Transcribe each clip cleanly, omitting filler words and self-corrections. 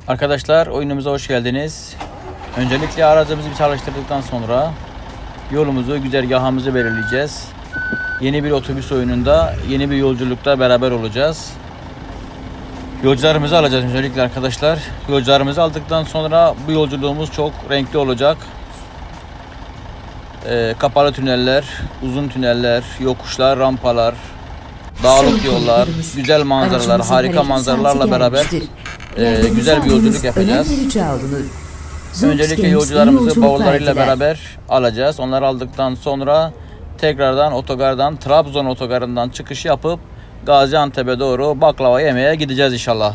Arkadaşlar oyunumuza hoş geldiniz. Öncelikle aracımızı bir çalıştırdıktan sonra yolumuzu, güzergahımızı belirleyeceğiz. Yeni bir otobüs oyununda, yeni bir yolculukta beraber olacağız. Yolcularımızı alacağız öncelikle arkadaşlar. Yolcularımızı aldıktan sonra bu yolculuğumuz çok renkli olacak. Kapalı tüneller, uzun tüneller, yokuşlar, rampalar, dağlık yollar, güzel manzaralar, harika manzaralarla beraber güzel bir yolculuk yapacağız. Öncelikle yolcularımızı bavullarıyla beraber alacağız. Onları aldıktan sonra tekrardan otogardan, Trabzon otogarından çıkış yapıp Gaziantep'e doğru baklava yemeye gideceğiz inşallah.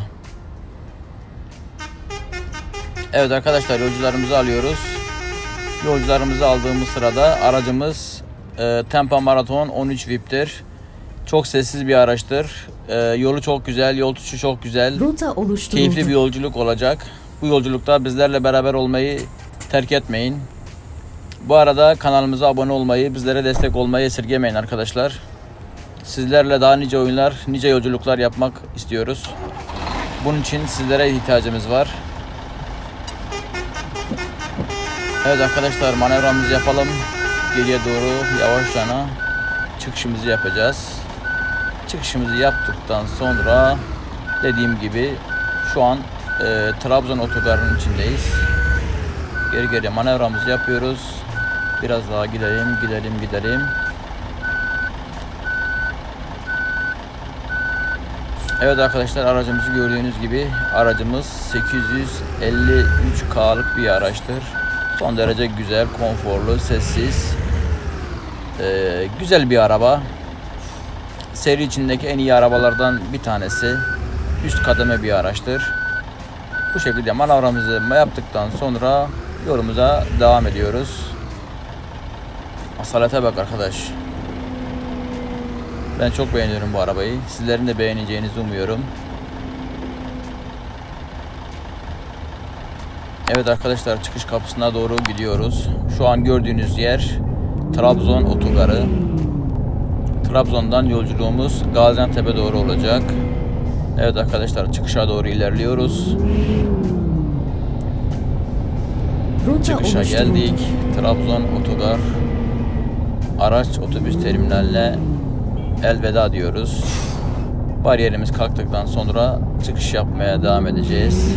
Evet arkadaşlar, yolcularımızı alıyoruz. Yolcularımızı aldığımız sırada aracımız Tempa Marathon 13 VIP'tir. Çok sessiz bir araçtır. Yolu çok güzel, yol tutuşu çok güzel. Keyifli bir yolculuk olacak. Bu yolculukta bizlerle beraber olmayı terk etmeyin. Bu arada kanalımıza abone olmayı, bizlere destek olmayı esirgemeyin arkadaşlar. Sizlerle daha nice oyunlar, nice yolculuklar yapmak istiyoruz. Bunun için sizlere ihtiyacımız var. Evet arkadaşlar, manevramızı yapalım. Geriye doğru yavaşça çıkışımızı yapacağız. Çıkışımızı yaptıktan sonra dediğim gibi şu an Trabzon otogarının içindeyiz. Geri manevramızı yapıyoruz. Biraz daha gidelim. Evet arkadaşlar, aracımızı gördüğünüz gibi aracımız 853K'lık bir araçtır. Son derece güzel, konforlu, sessiz, güzel bir araba. Seri içindeki en iyi arabalardan bir tanesi. Üst kademe bir araçtır. Bu şekilde manevramızı yaptıktan sonra yolumuza devam ediyoruz. Asalete bak arkadaş. Ben çok beğeniyorum bu arabayı. Sizlerin de beğeneceğinizi umuyorum. Evet arkadaşlar, çıkış kapısına doğru gidiyoruz. Şu an gördüğünüz yer Trabzon otogarı. Trabzon'dan yolculuğumuz Gaziantep'e doğru olacak. Evet arkadaşlar, çıkışa doğru ilerliyoruz. Çıkışa geldik. Trabzon otogar araç otobüs terminaline elveda diyoruz. Bariyerimiz kalktıktan sonra çıkış yapmaya devam edeceğiz.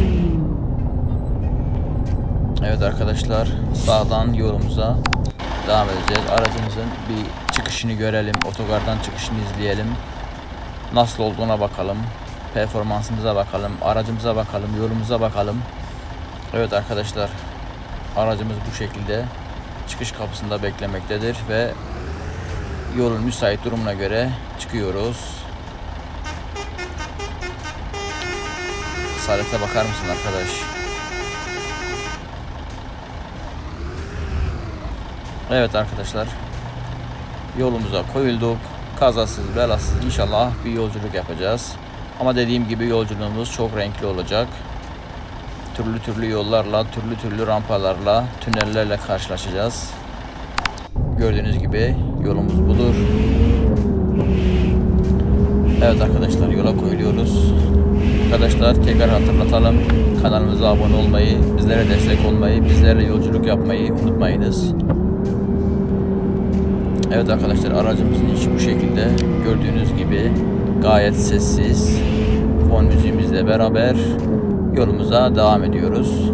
Evet arkadaşlar, sağdan yolumuza devam edeceğiz. Aracımızın bir çıkışını görelim. Otogardan çıkışını izleyelim. Nasıl olduğuna bakalım. Performansımıza bakalım. Aracımıza bakalım. Yolumuza bakalım. Evet arkadaşlar, aracımız bu şekilde çıkış kapısında beklemektedir ve yolun müsait durumuna göre çıkıyoruz. Salete bakar mısın arkadaş? Evet arkadaşlar, yolumuza koyulduk. Kazasız belasız inşallah bir yolculuk yapacağız. Ama dediğim gibi yolculuğumuz çok renkli olacak. Türlü yollarla, türlü rampalarla, tünellerle karşılaşacağız. Gördüğünüz gibi yolumuz budur. Evet arkadaşlar, yola koyuluyoruz. Arkadaşlar tekrar hatırlatalım. Kanalımıza abone olmayı, bizlere destek olmayı, bizlerle yolculuk yapmayı unutmayınız. Evet arkadaşlar, aracımızın içi bu şekilde. Gördüğünüz gibi gayet sessiz. Fon müziğimizle beraber yolumuza devam ediyoruz.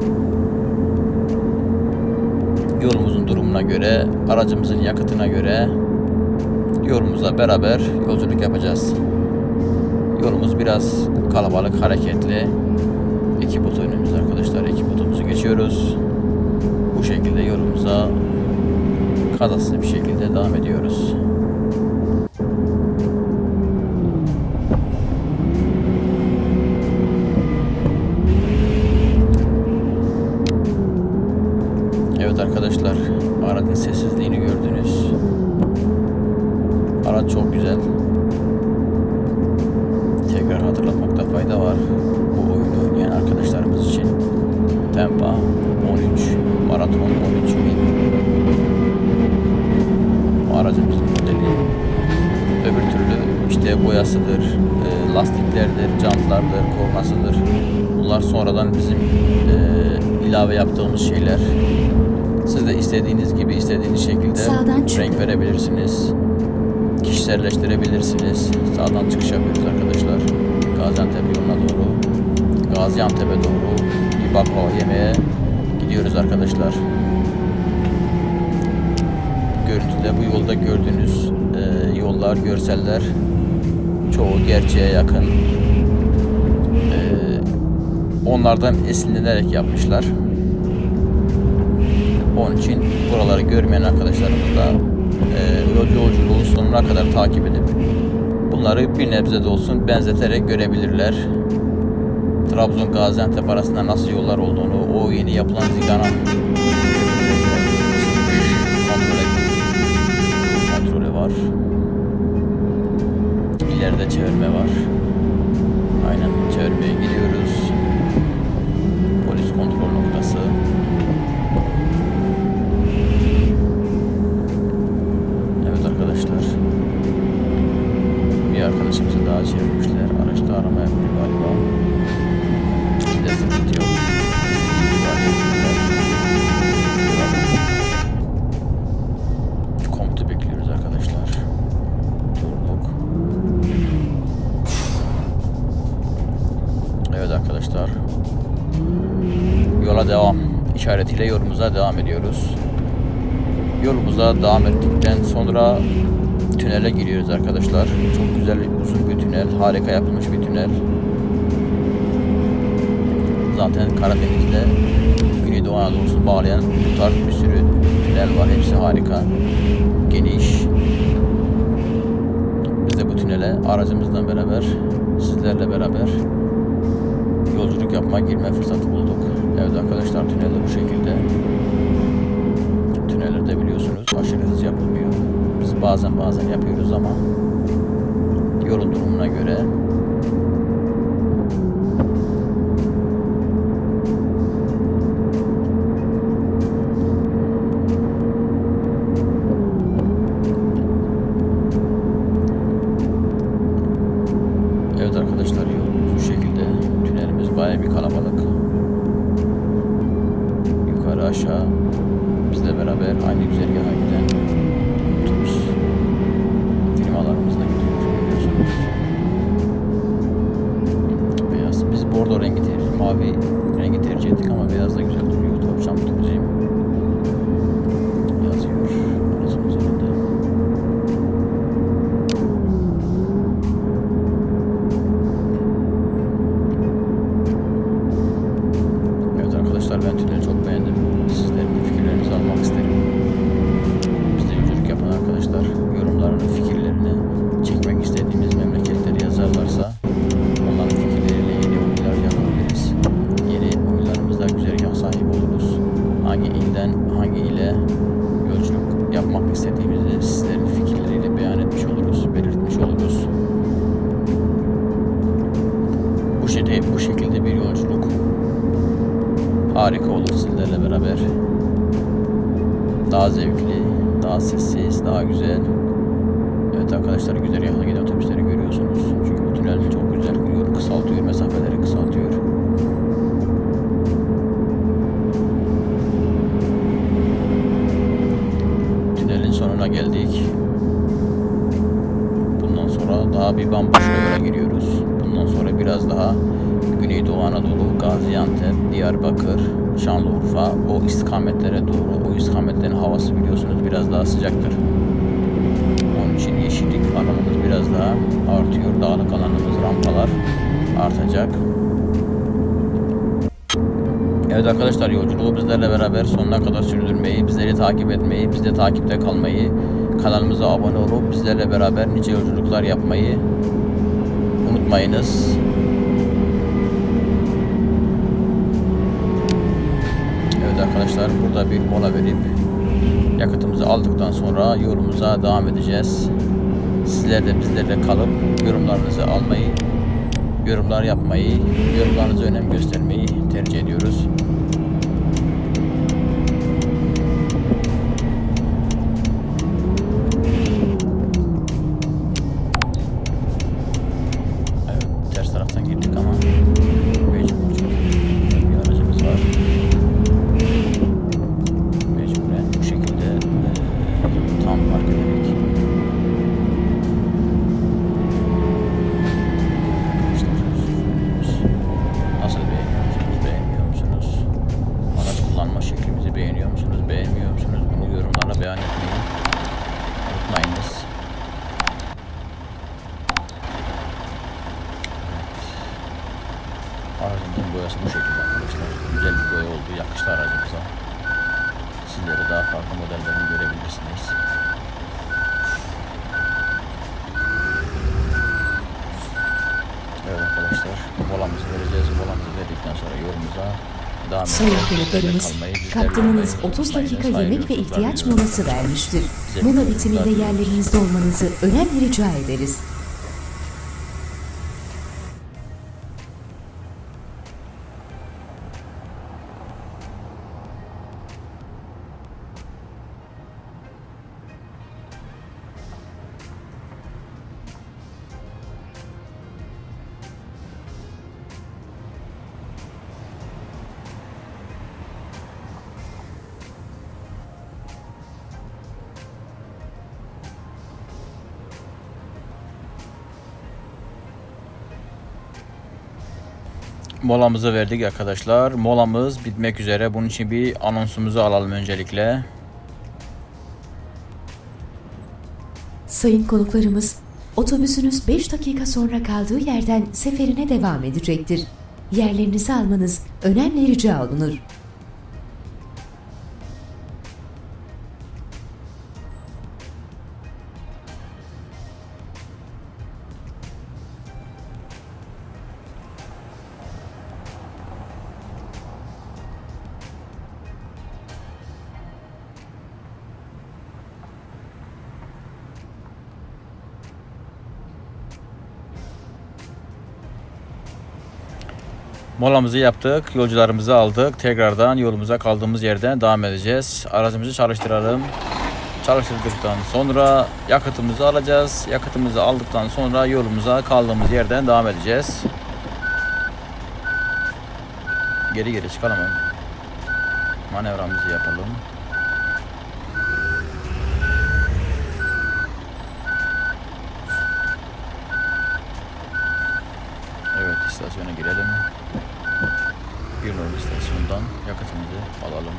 Yolumuzun durumuna göre, aracımızın yakıtına göre yolumuza beraber yolculuk yapacağız. Yolumuz biraz kalabalık, hareketli. Ekip oto önümüzde arkadaşlar. Ekip otomuzu geçiyoruz. Bu şekilde yolumuza kazasız bir şekilde devam ediyoruz. Evet arkadaşlar, aracın sessizliğini gördünüz. Araç çok güzel. Tekrar hatırlatmakta fayda var. Bu oyunu oynayan arkadaşlarımız için Tempa 13 Marathon 13 VIP. Bu aracımızın modeli. Öbür türlü İşte boyasıdır, lastiklerdir, jantlardır, kornasıdır. Bunlar sonradan bizim ilave yaptığımız şeyler. Siz de istediğiniz gibi, istediğiniz şekilde renk verebilirsiniz. Kişiselleştirebilirsiniz. Sağdan çıkış yapıyoruz arkadaşlar. Gaziantep yoluna doğru. Gaziantep'e doğru bir baklava yemeye gidiyoruz arkadaşlar. Görüntüde bu yolda gördüğünüz yollar, görseller çoğu gerçeğe yakın. Onlardan esinlenerek yapmışlar. Onun için buraları görmeyen arkadaşlarımız da yolculuğu sonuna kadar takip edip bunları bir nebze de olsun benzeterek görebilirler. Trabzon Gaziantep arasında nasıl yollar olduğunu, o yeni yapılan Zigana kontrolü var. İleride çevirme var. Aynen, çevirmeye gidiyoruz. Polis kontrol noktası. Evet arkadaşlar. Bir arkadaşımızı daha çevirmişler. Araçta arama yapıyor galiba. Bizde sıkıntı yok. Komutu bekliyoruz arkadaşlar. Durduk. Evet arkadaşlar. Yola devam işaretiyle yolumuza devam ediyoruz. Yolumuza devam ettikten sonra tünele giriyoruz arkadaşlar. Çok güzel, uzun bir tünel. Harika yapılmış bir tünel. Zaten Karadeniz'de Güneydoğu Anadolu'sunu bağlayan bu tarz bir sürü tünel var. Hepsi harika. Geniş. Biz de bu tünele aracımızla beraber, sizlerle beraber yolculuk yapmaya girme fırsatı bulduk. Evet arkadaşlar, tünelde bu şekilde. Tünellerde biliyorsunuz aşırı hız yapılmıyor. Biz bazen yapıyoruz ama yolun durumuna göre. Evet arkadaşlar, yolumuz bu şekilde. Tünelimiz bayağı bir kalabalık. Yukarı aşağı bizle beraber aynı güzergaha giden otobüs firmalarımızla gidiyor, biliyorsunuz. Beyaz. Biz bordo rengi mavi rengi tercih ettik ama beyaz da güzel duruyor. Topçam turizm yazıyor aracın üzerinde. Evet arkadaşlar, ben tüneli çok beğendim. Sizlerin de fikirlerinizi almak isterim. Bizde yolculuk yapan arkadaşlar yorumlarını, fikirlerini, çekmek istediğimiz memleketleri yazarlarsa onların fikirleriyle yeni oyunlar yapabiliriz. Yeni oyunlarımızda güzergah sahibi oluruz. Hangi ilden hangi ile yolculuk yapmak istediğimizi sizlerin fikirleriyle beyan etmiş oluruz, belirtmiş oluruz. Bu şekilde bir yolculuk harika olur sizlerle beraber. Daha zevkli, daha sessiz, daha güzel. Evet arkadaşlar, güzergahına giden otobüsleri görüyorsunuz. Çünkü bu tünel çok güzel, yolu kısaltıyor, mesafeleri kısaltıyor. Tünelin sonuna geldik. Bundan sonra daha bir bambaşka yola giriyoruz. Bundan sonra biraz daha Güneydoğu Anadolu, Gaziantep, Diyarbakır, Şanlıurfa, o istikametlere doğru. O istikametlerin havası biliyorsunuz biraz daha sıcaktır. Onun için yeşillik alanımız biraz daha artıyor. Dağlık alanımız, rampalar artacak. Evet arkadaşlar, yolculuğu bizlerle beraber sonuna kadar sürdürmeyi, bizleri takip etmeyi, bizde takipte kalmayı, kanalımıza abone olup bizlerle beraber nice yolculuklar yapmayı unutmayınız. Evet arkadaşlar, burada bir mola verip yakıtımızı aldıktan sonra yolumuza devam edeceğiz. Sizler de bizlerle kalıp yorumlarınızı almayı, yorumlar yapmayı, yorumlarınıza önem göstermeyi tercih ediyoruz. Aracımızın boyası bu şekilde arkadaşlar. Güzel bir boya oldu. Yakıştı aracımıza. Sizlere daha farklı modellerini görebilirsiniz. Evet arkadaşlar, molamızı vereceğiz. Molamızı verdikten sonra yolumuza devam edeceğiz. Sayın konuklarımız, kaptanınız 30 dakika yemek ve ihtiyaç molası vermiştir. Mola bitiminde yerlerinizde olmanızı önemli rica ederiz. Molamızı verdik arkadaşlar. Molamız bitmek üzere. Bunun için bir anonsumuzu alalım öncelikle. Sayın konuklarımız, otobüsünüz 5 dakika sonra kaldığı yerden seferine devam edecektir. Yerlerinizi almanız önemli rica olunur. Molamızı yaptık. Yolcularımızı aldık. Tekrardan yolumuza kaldığımız yerden devam edeceğiz. Aracımızı çalıştıralım. Çalıştırdıktan sonra yakıtımızı alacağız. Yakıtımızı aldıktan sonra yolumuza kaldığımız yerden devam edeceğiz. Geri çıkalım. Manevramızı yapalım. Evet, istasyona girelim. Bir numaralı istasyondan yakıtımızı alalım.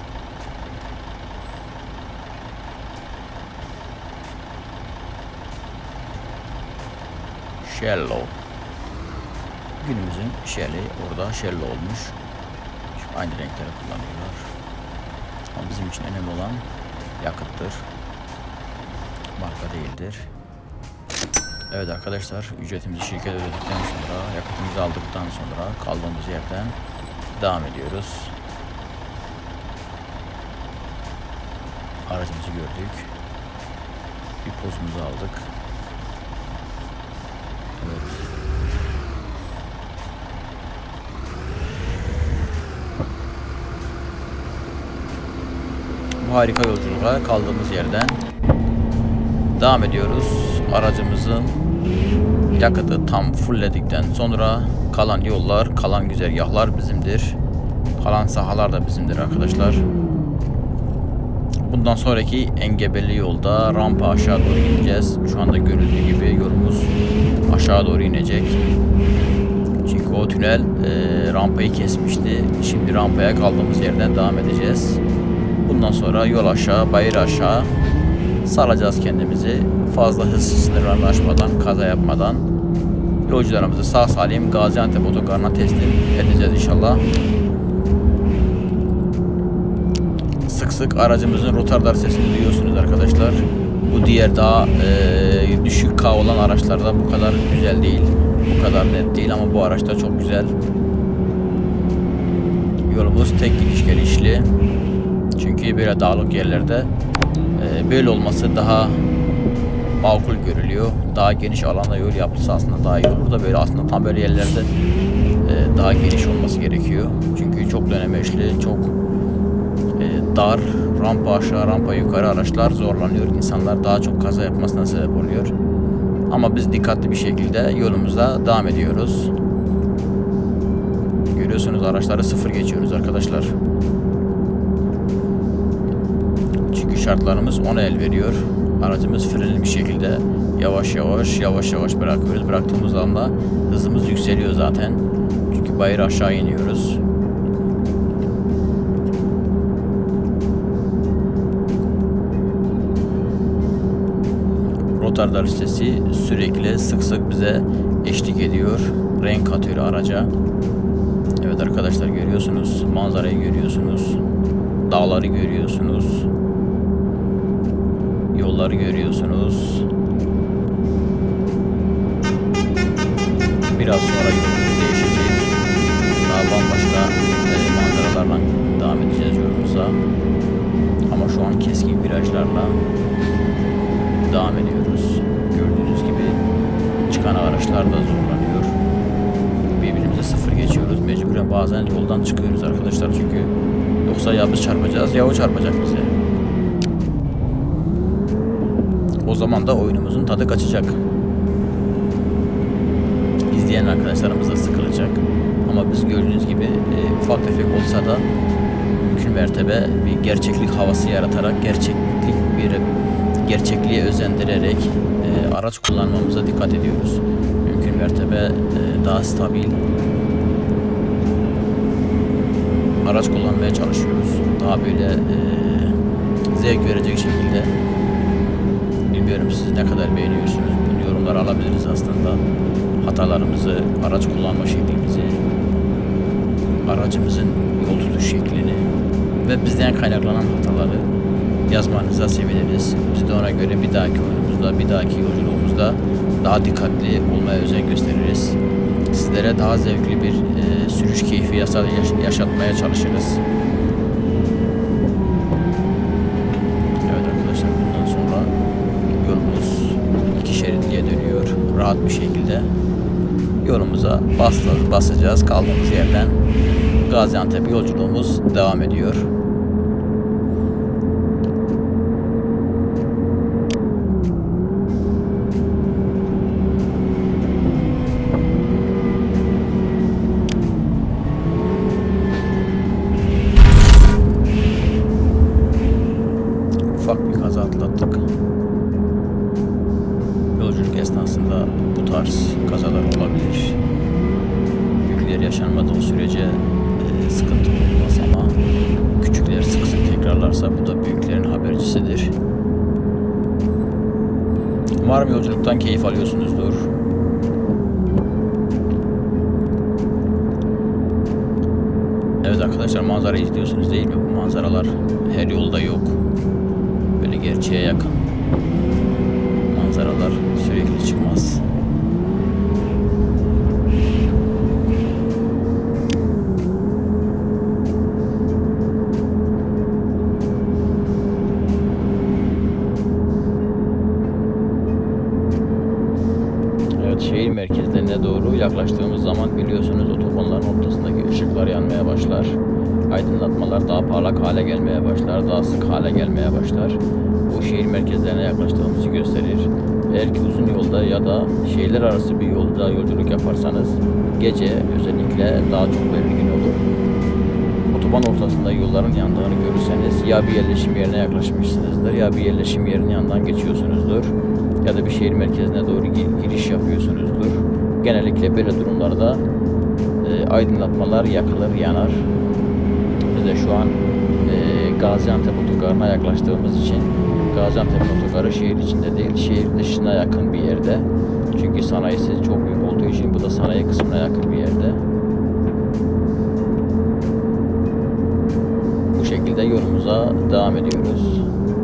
Shello. Günümüzün Shell'i orada Shello olmuş. Şu aynı renkleri kullanıyorlar. Ama bizim için önemli olan yakıttır. Marka değildir. Evet arkadaşlar, ücretimizi şirket ödedikten sonra, yakıtımızı aldıktan sonra kaldığımız yerden devam ediyoruz. Aracımızı gördük. Bir pozumuzu aldık. Evet. Bu harika yolculuğa kaldığımız yerden devam ediyoruz. Aracımızın yakıtı tam fullledikten sonra kalan yollar, kalan güzergahlar bizimdir. Kalan sahalar da bizimdir arkadaşlar. Bundan sonraki engebeli yolda rampa aşağı doğru ineceğiz. Şu anda görüldüğü gibi yolumuz aşağı doğru inecek. Çünkü o tünel rampayı kesmişti. Şimdi rampaya kaldığımız yerden devam edeceğiz. Bundan sonra yol aşağı, bayır aşağı salacağız kendimizi. Fazla hız sınırlarını aşmadan, kaza yapmadan yolcularımızı sağ salim Gaziantep otogarına teslim edeceğiz inşallah. Sık sık aracımızın rotardar sesini duyuyorsunuz arkadaşlar. Bu diğer daha düşük K olan araçlarda bu kadar güzel değil. Bu kadar net değil ama bu araçta çok güzel. Yolumuz tek gidiş gelişli. Çünkü böyle dağlık yerlerde böyle olması daha makul görülüyor. Daha geniş alanda yol yapılsa aslında daha iyi olur da böyle aslında tam böyle yerlerde daha geniş olması gerekiyor. Çünkü çok dönemeçli, çok dar, rampa aşağı, rampa yukarı araçlar zorlanıyor. İnsanlar daha çok kaza yapmasına sebep oluyor. Ama biz dikkatli bir şekilde yolumuza devam ediyoruz. Görüyorsunuz araçları sıfır geçiyoruz arkadaşlar. Çünkü şartlarımız ona el veriyor. Aracımız frenli bir şekilde yavaş yavaş bırakıyoruz. Bıraktığımız anda hızımız yükseliyor zaten. Çünkü bayır aşağı iniyoruz. Rotardar sesi sürekli sık sık bize eşlik ediyor. Renk katıyor araca. Evet arkadaşlar, görüyorsunuz. Manzarayı görüyorsunuz. Dağları görüyorsunuz. Yolları görüyorsunuz. Biraz sonra yolumuz değişecek. Daha bambaşka manzaralarla devam edeceğiz yolumuza. Ama şu an keskin virajlarla devam ediyoruz. Gördüğünüz gibi çıkan araçlar da zorlanıyor. Birbirimize sıfır geçiyoruz. Mecburen bazen yoldan çıkıyoruz arkadaşlar, çünkü yoksa ya biz çarpacağız ya o çarpacak bize. O zaman da oyunumuzun tadı kaçacak. İzleyen arkadaşlarımız da sıkılacak. Ama biz gördüğünüz gibi ufak tefek olsa da mümkün mertebe bir gerçeklik havası yaratarak, gerçekliğe özendirerek araç kullanmamıza dikkat ediyoruz. Mümkün mertebe daha stabil araç kullanmaya çalışıyoruz. Daha böyle zevk verecek şekilde. Bilmiyorum siz ne kadar beğeniyorsunuz. Bunu yorumlara alabiliriz aslında. Hatalarımızı, araç kullanma şeklimizi, aracımızın yol tutuş şeklini ve bizden kaynaklanan hataları yazmanıza seviniriz. Biz de ona göre bir dahaki oyunumuzda, bir dahaki yolculuğumuzda daha dikkatli olmaya özen gösteririz. Sizlere daha zevkli bir sürüş keyfi yaşatmaya çalışırız. Evet arkadaşlar, bundan sonra yolumuz 2 şeritliye dönüyor. Rahat bir şekilde yolumuza basacağız. Kaldığımız yerden Gaziantep yolculuğumuz devam ediyor. Ufak bir kaza atlattık. Yolculuk esnasında bu tarz kazalar olabilir. Büyükler yaşanmadığı sürece sıkıntı olmaz, ama küçükler sık sık tekrarlarsa bu da büyüklerin habercisidir. Umarım yolculuktan keyif alıyorsunuzdur. Evet arkadaşlar, manzarayı izliyorsunuz değil mi? Bu manzaralar her yolda yok. Böyle gerçeğe yakın manzaralar sürekli çıkmaz. Evet, şehir merkezlerine doğru yaklaştığımız zaman biliyorsunuz otobanların ortasındaki ışıklar yanmaya başlar. Aydınlatmalar daha parlak hale gelmeye başlar, daha sık hale gelmeye başlar. Bu şehir merkezlerine yaklaştığımızı gösterir. Eğer ki uzun yolda ya da şehirler arası bir yolda yolculuk yaparsanız gece özellikle daha çok belirgin olur. Otoban ortasında yolların yandığını görürseniz ya bir yerleşim yerine yaklaşmışsınızdır ya bir yerleşim yerinin yanından geçiyorsunuzdur ya da bir şehir merkezine doğru giriş yapıyorsunuzdur. Genellikle böyle durumlarda aydınlatmalar yakılır, yanar. Biz de şu an Gaziantep otogarına yaklaştığımız için, Gaziantep'in otogarı şehir içinde değil, şehir dışına yakın bir yerde. Çünkü sanayisi çok büyük olduğu için bu da sanayi kısmına yakın bir yerde. Bu şekilde yolumuza devam ediyoruz.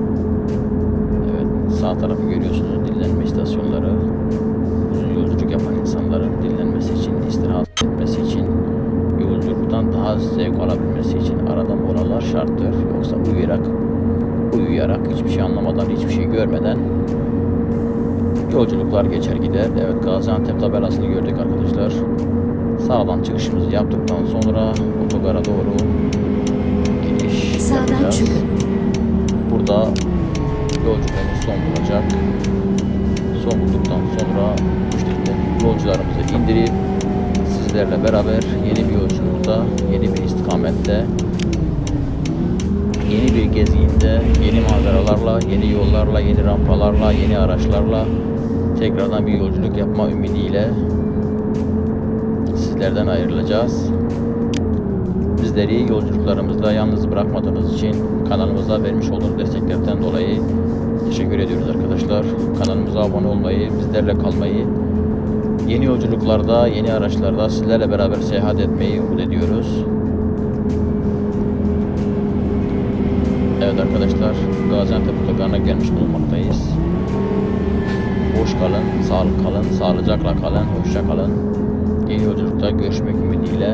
Evet, sağ tarafı görüyorsunuz, dinlenme istasyonları. Uzun yolculuk yapan insanların dinlenmesi için, istirahat etmesi için, yolculuktan daha zevk alabilmesi için arada molalar şarttır. Yoksa uyuyarak hiçbir şey anlamadan, hiçbir şey görmeden yolculuklar geçer gider. Evet, Gaziantep tabelasını gördük arkadaşlar. Sağdan çıkışımızı yaptıktan sonra otogara doğru giriş yapacağız. Burada yolculuğumuz son bulacak. Son bulduktan sonra yolcularımızı indirip sizlerle beraber yeni bir yolculukta, yeni bir istikamette, yeni bir gezginde, yeni manzaralarla, yeni yollarla, yeni rampalarla, yeni araçlarla tekrardan bir yolculuk yapma ümidiyle sizlerden ayrılacağız. Bizleri yolculuklarımızda yalnız bırakmadığınız için kanalımıza vermiş olduğunuz desteklerden dolayı teşekkür ediyoruz arkadaşlar. Kanalımıza abone olmayı, bizlerle kalmayı, Yeni yolculuklarda, yeni araçlarda sizlerle beraber seyahat etmeyi umut ediyoruz. Evet arkadaşlar, Gaziantep otogarına gelmiş bulunmaktayız. Hoş kalın, sağlık kalın, sağlıcakla kalın, hoşça kalın. Yeni yolculukta görüşmek ümidiyle.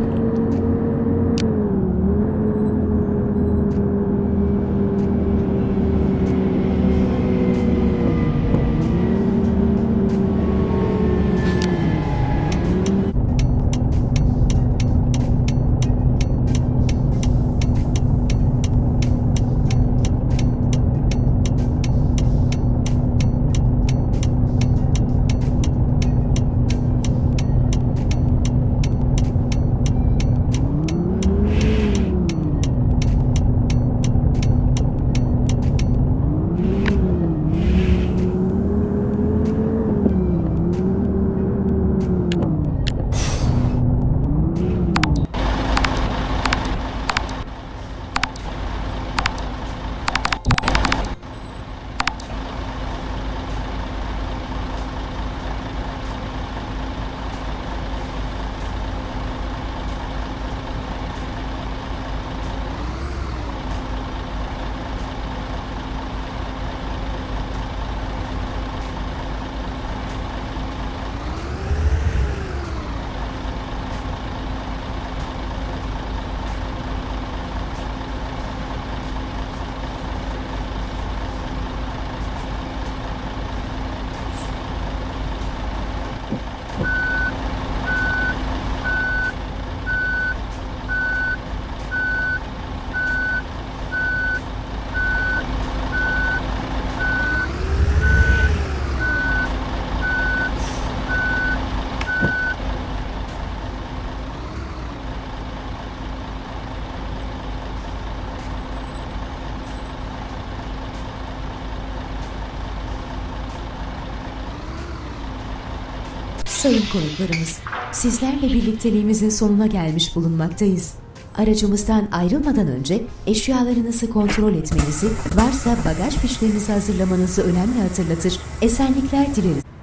Sayın konuklarımız, sizlerle birlikteliğimizin sonuna gelmiş bulunmaktayız. Aracımızdan ayrılmadan önce eşyalarınızı kontrol etmenizi, varsa bagaj fişlerinizi hazırlamanızı önemli hatırlatır, esenlikler dileriz.